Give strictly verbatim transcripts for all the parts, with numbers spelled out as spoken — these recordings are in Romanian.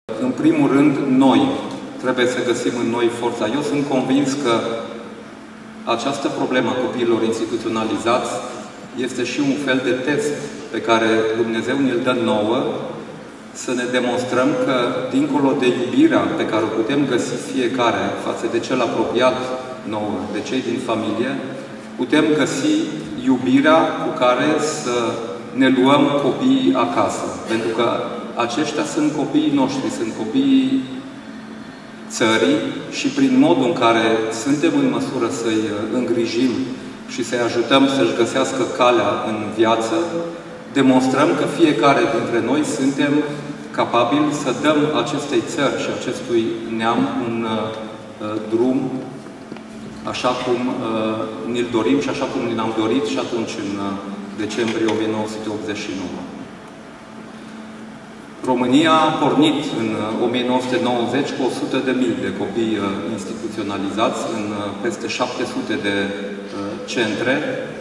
În primul rând, noi trebuie să găsim în noi forța. Eu sunt convins că această problemă a copiilor instituționalizați este și un fel de test pe care Dumnezeu ne-l dă nouă, să ne demonstrăm că, dincolo de iubirea pe care o putem găsi fiecare față de cel apropiat nouă, de cei din familie, putem găsi iubirea cu care să ne luăm copiii acasă. Pentru că aceștia sunt copiii noștri, sunt copiii țării și prin modul în care suntem în măsură să-i îngrijim și să-i ajutăm să-și găsească calea în viață, demonstrăm că fiecare dintre noi suntem capabili să dăm acestei țări și acestui neam un uh, drum așa cum uh, ni-l dorim și așa cum ni l-am dorit și atunci în uh, decembrie o mie nouă sute optzeci și nouă. România a pornit în o mie nouă sute nouăzeci cu o sută de mii de copii uh, instituționalizați în uh, peste șapte sute de uh, centre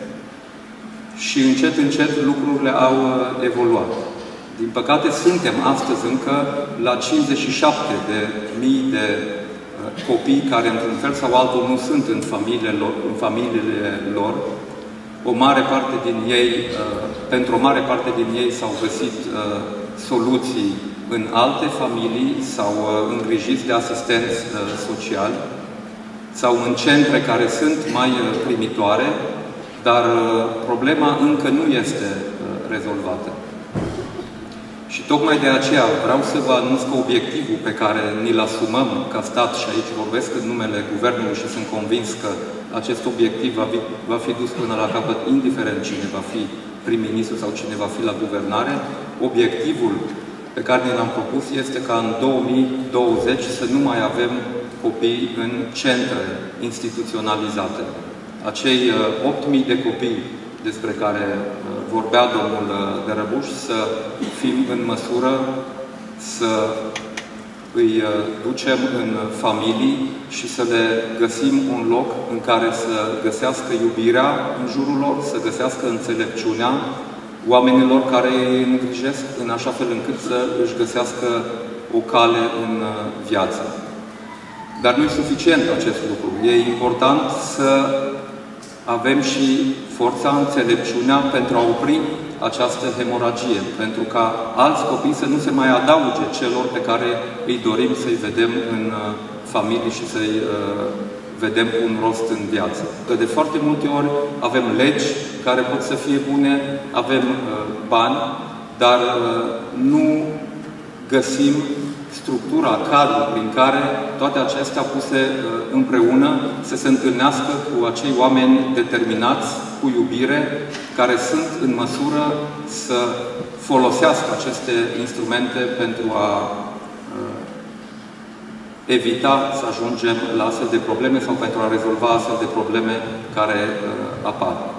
și încet, încet lucrurile au uh, evoluat. Din păcate, suntem astăzi încă la cincizeci și șapte de mii de uh, copii care, într-un fel sau altul, nu sunt în familiile lor. În familiile lor. O mare parte din ei, uh, pentru o mare parte din ei s-au găsit uh, soluții în alte familii sau uh, îngrijiți de asistenți uh, sociali sau în centre care sunt mai uh, primitoare, dar uh, problema încă nu este uh, rezolvată. Și tocmai de aceea vreau să vă anunț că obiectivul pe care ni-l asumăm ca stat, și aici vorbesc în numele Guvernului și sunt convins că acest obiectiv va fi, va fi dus până la capăt, indiferent cine va fi prim-ministru sau cine va fi la guvernare, obiectivul pe care ne l-am propus este ca în două mii douăzeci să nu mai avem copii în centre instituționalizate. Acei opt mii de copii despre care vorbea domnul Dărăbuș, să fim în măsură să îi ducem în familii și să le găsim un loc în care să găsească iubirea în jurul lor, să găsească înțelepciunea oamenilor care îi îngrijesc, în așa fel încât să își găsească o cale în viață. Dar nu e suficient acest lucru. E important să avem și forța, înțelepciunea pentru a opri această hemoragie, pentru ca alți copii să nu se mai adauge celor pe care îi dorim să-i vedem în familie și să-i uh, vedem cu un rost în viață. Că de foarte multe ori avem legi care pot să fie bune, avem uh, bani, dar uh, nu găsim structura, cadrul prin care toate acestea puse uh, împreună să se întâlnească cu acei oameni determinați, cu iubire, care sunt în măsură să folosească aceste instrumente pentru a uh, evita să ajungem la astfel de probleme sau pentru a rezolva astfel de probleme care uh, apar.